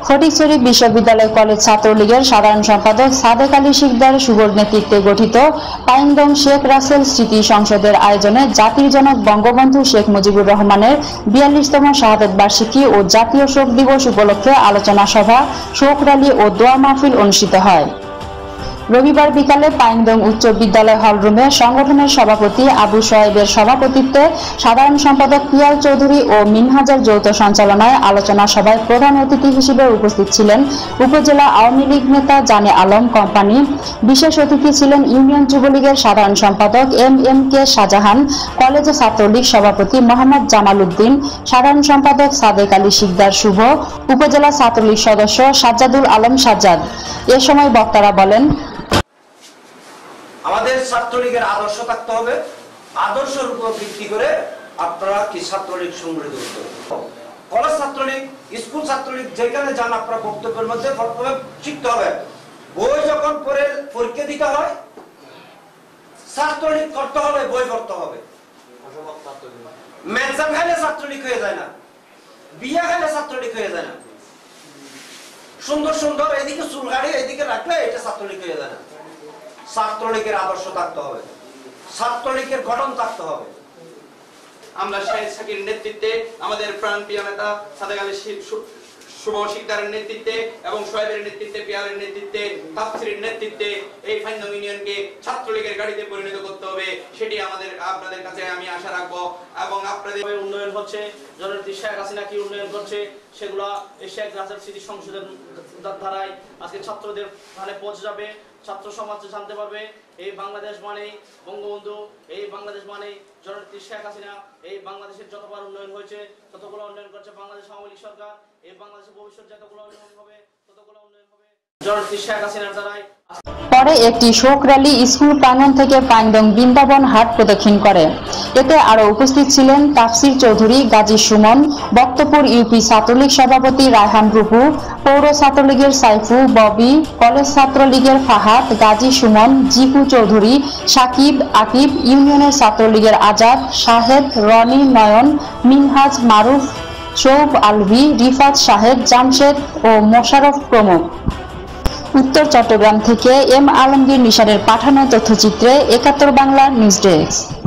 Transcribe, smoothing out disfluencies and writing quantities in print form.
ফটিকছড়ি বিশ্ববিদ্যালয় কলেজ ছাত্রলীগের সাধারণ সম্পাদক সাদেক আলী শিকদার শুভর নেতৃত্বে গঠিত পাইংদং শেখ রাসেল স্মৃতি সংসদের আয়োজনে জাতির জনক বঙ্গবন্ধু শেখ মুজিবুর রহমানের ৪২তম শাহাদত বার্ষিকী ও জাতীয় শোক দিবস উপলক্ষে আলোচনা সভা, শোক র্যালি ও দোয়া মাহফিল অনুষ্ঠিত হয়। রবিবার বিকালে পাইংদং উচ্চ বিদ্যালয় হলরুমে সংগঠনের সভাপতি আবু সোহাইবের সভাপতিত্বে সাধারণ সম্পাদক পিয়াল চৌধুরী ও মিনহাজার যৌথ সঞ্চালনায় আলোচনা সভায় প্রধান অতিথি হিসেবে উপস্থিত ছিলেন উপজেলা আওয়ামী লীগ নেতা জানে আলম কোম্পানি। বিশেষ অতিথি ছিলেন ইউনিয়ন যুবলীগের সাধারণ সম্পাদক কে শাহজাহান, কলেজ ছাত্রলীগ সভাপতি মোহাম্মদ জামাল উদ্দিন, সাধারণ সম্পাদক সাদেক আলী শিকদার শুভ, উপজেলা ছাত্রলীগ সদস্য সাজ্জাদুল আলম সাজ্জাদ। এ সময় বক্তারা বলেন, আমাদের ছাত্রলীগের আদর্শ থাকতে হবে। আদর্শের উপর ভিত্তি করে আপনারা কি ছাত্রলীগ সংগঠিত করতে হবে। কলেজ ছাত্রলীগ, স্কুল ছাত্রলীগ যেখানে যান আপনারা বক্তব্যের মধ্যে প্রথমে শিখতে হবে। বই যখন পরে পরীক্ষা দিতে হয়, ছাত্রলীগ করতে হবে, বই করতে হবে। মেনসান খাইলে ছাত্রলীগ হয়ে যায় না, বিয়া খাইলে ছাত্রলীগ হয়ে যায় না। সুন্দর সুন্দর এদিকে চুল গাড়ি এদিকে রাখলে এটা ছাত্রলীগ হয়ে যায় না। ছাত্রলীগের আদর্শ থাকতে হবে, ছাত্রলীগের গঠন থাকতে হবে। আমরা শাহেদ সাকির নেতৃত্বে, আমাদের প্রাণপ্রিয় নেতা সাদেক আলী শুভ শিকদারের নেতৃত্বে এবং সোহেবের নেতৃত্বে, পিয়ালের নেতৃত্বে, তাফসিরের নেতৃত্বে এই পাইংদং ইউনিয়নকে ছাত্রলীগের গাড়িতে পরিণত করতে হবে। সেটি আপনাদের কাছে আমি আশা রাখবো। এবং আপনাদের উন্নয়ন হচ্ছে, জননেত্রী শেখ হাসিনা কি উন্নয়ন করছে সেগুলো এই শেখ রাসেল স্মৃতি সংসদের ধারায় আজকে ছাত্রদের ধারে পৌঁছে যাবে। ছাত্র সমাজ জানতে পারবে এই বাংলাদেশ মানেই বঙ্গবন্ধু, এই বাংলাদেশ মানেই জননেত্রী শেখ হাসিনা। এই বাংলাদেশের যতবার উন্নয়ন হয়েছে ততগুলো উন্নয়ন করছে বাংলাদেশ আওয়ামী লীগ সরকার। এই বাংলাদেশের ভবিষ্যৎ যতগুলো উন্নয়ন হবে ততগুলো উন্নয়ন হবে জননেত্রী শেখ হাসিনার দ্বারাই। পরে একটি শোক র্যালি স্কুল প্রাঙ্গণ থেকে পাইংদং বৃন্দাবন হাট প্রদক্ষিণ করে। এতে আরো উপস্থিত ছিলেন তাফসির চৌধুরী, গাজী সুমন, বক্তপুর ইউপি ছাত্রলীগ সভাপতি রায়হান রুপু, পৌর ছাত্রলীগের সাইফু, ববি, কলেজ ছাত্রলীগের ফাহাদ, গাজী সুমন, জিকু চৌধুরী, সাকিব, আকিব, ইউনিয়নের ছাত্রলীগের আজাদ, শাহেদ, রনি, নয়ন, মিনহাজ, মারুফ, শৌব আলভি, রিফাত, শাহেদ, জামশেদ ও মোশাররফ প্রমুখ। উত্তর চট্টগ্রাম থেকে এম আলমগীর নিশানের পাঠানো তথ্যচিত্রে ৭১ বাংলা নিউজ ডেস্ক।